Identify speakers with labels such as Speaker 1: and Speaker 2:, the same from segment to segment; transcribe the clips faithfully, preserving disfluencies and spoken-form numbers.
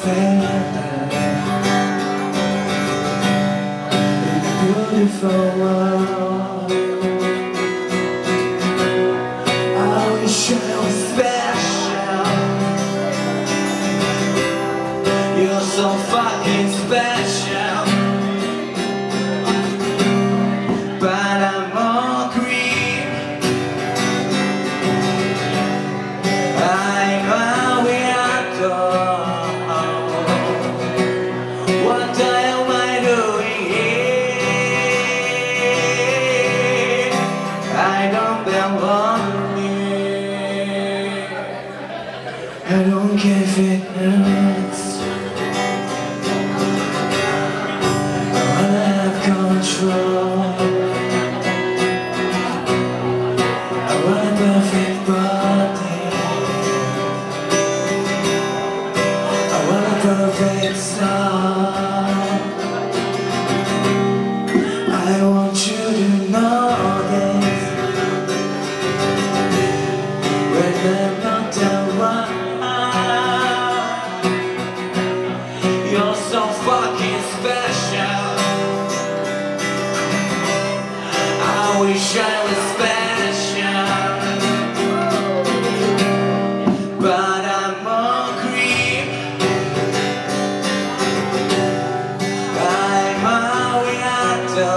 Speaker 1: feeling in a beautiful world. I wish I was special. You're so fucking special, but I'm all green. I'm a weirdo. What the hell am I doing here? I don't belong here. I don't care if it hurts. I wanna have control. I want a perfect body. I want a perfect soul. I want you to know this. When I'm not around, you're so fucking special. I wish I was special, but I'm all creep. I'm a weirdo.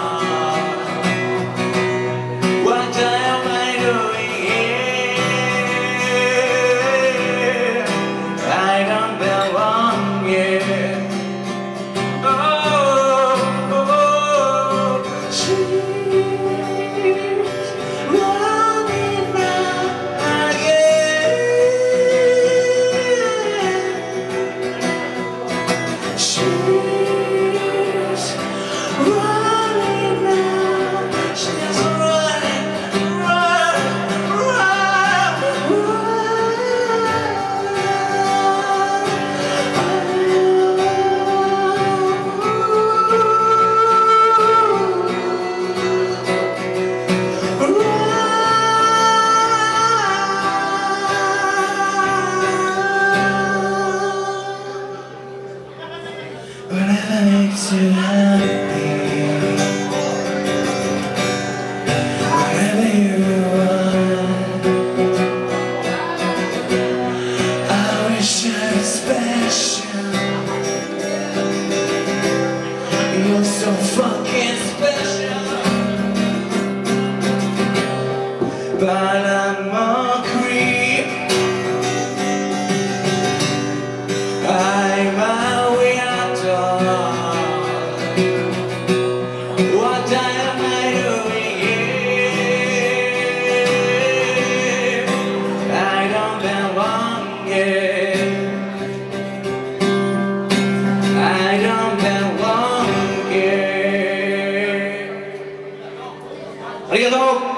Speaker 1: What the hell am I doing here? I don't belong here. Oh, oh, oh. She's running out again. She's running out. She's running, run, run, whatever makes you happy, whatever you want. I wish I was special. You're so fucking special, but I'm a creep. I'm a weirdo. What the hell am I doing here? I don't belong here. I don't belong here. Arigato!